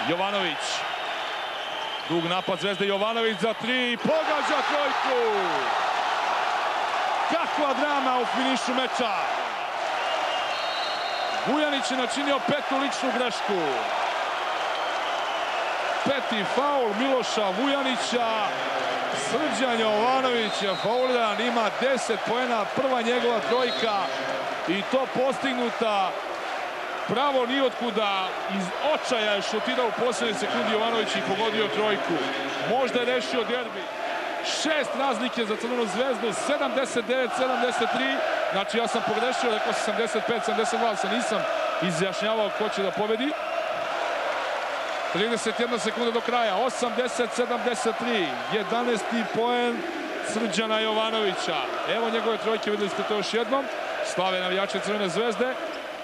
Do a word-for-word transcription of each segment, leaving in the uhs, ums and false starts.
Jovanović. Dug napad Zvezde, Jovanović za tri, pogađa trojku! Kakva drama u finišu meča! Vujanić je načinio petu ličnu grešku. Peti faul Miloša Vujanića. Srđan Jovanović je fauliran, ima deset poena, prva njegova trojka i to postignuta pravo nijotkuda, iz očaja je šutirao u posljednjoj sekundi Jovanović i pogodio trojku. Možda je rešio derbi. Šest razlike za Crvenu zvezdu, sedamdeset devet sedamdeset tri. Znači ja sam pogrešio, rekao sam sedamdeset pet sedamdeset dva, se nisam izjašnjavao ko će da pobedi. trideset jedna sekunda do kraja, osamdeset sedamdeset tri, jedanaesti poen Srđana Jovanovića. Evo njegove trojke, videli ste to još jednom. Slave navijače Crvene zvezde.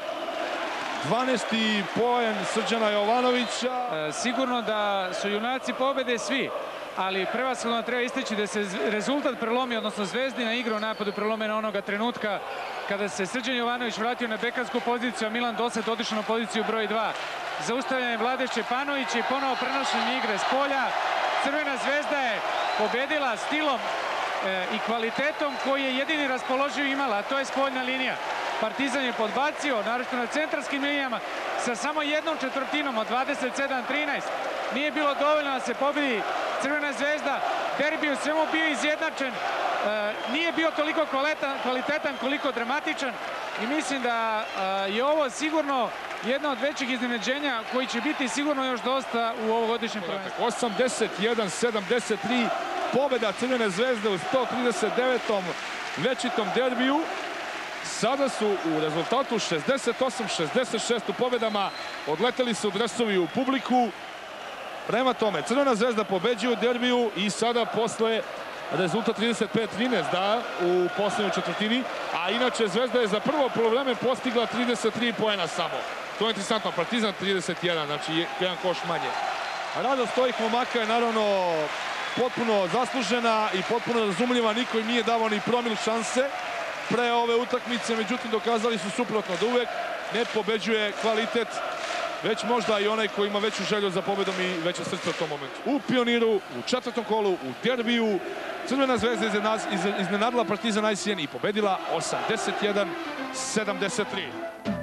dvanaesti poen Srđana Jovanovića. E, sigurno da su junaci pobede svi, ali prevashodno treba istaći da se rezultat prelomi, odnosno Zvezdina igra u napadu prelomena onoga trenutka kada se Srđan Jovanović vratio na bekarsku poziciju, a Milan Dosad otišao na poziciju broj dva. Zaustavljanje Vlade Šćepanovića i ponovo prenošenje igre s polja. Crvena zvezda je pobedila stilom e, i kvalitetom koji je jedini raspoloživ imala, a to je spoljna linija. Partizan je podbacio, naročito na centrarskim linijama, sa samo jednom četvrtinom od dvadeset sedam trinaest. Nije bilo dovoljno da se pobedi Crvena zvezda. Derbi u svemu bio izjednačen. E, nije bio toliko kvalitetan, kvalitetan koliko dramatičan i mislim da e, je ovo sigurno jedno od većih iznenađenja koji će biti sigurno još dosta u ovogodišnjem prvenstvu. osamdeset jedan sedamdeset tri, pobeda Crvene zvezde u sto trideset devetom večitom derbiju. Sada su u rezultatu šezdeset osam šezdeset šest u pobedama, odleteli su dresovi u publiku. Prema tome, Crvena zvezda pobeđuje u derbiju i sada posle rezultat trideset pet trinaest da u poslednjoj četvrtini, a inače Zvezda je za prvo polovreme postigla trideset tri poena samo. To je interesantno, Partizan trideset jedan, znači jedan koš manje. Radost ovih momaka je naravno potpuno zaslužena i potpuno razumljiva, niko im nije davao ni promil šanse pre ove utakmice, međutim dokazali su suprotno, da uvek ne pobeđuje kvalitet, već možda i onaj koji ima veću želju za pobedom i veće srce u tom momentu. U Pioniru, u četvrtom kolu, u derbiju, Crvena zvezda iznenadila Partizan Ajsjen i pobedila osamdeset jedan sedamdeset tri.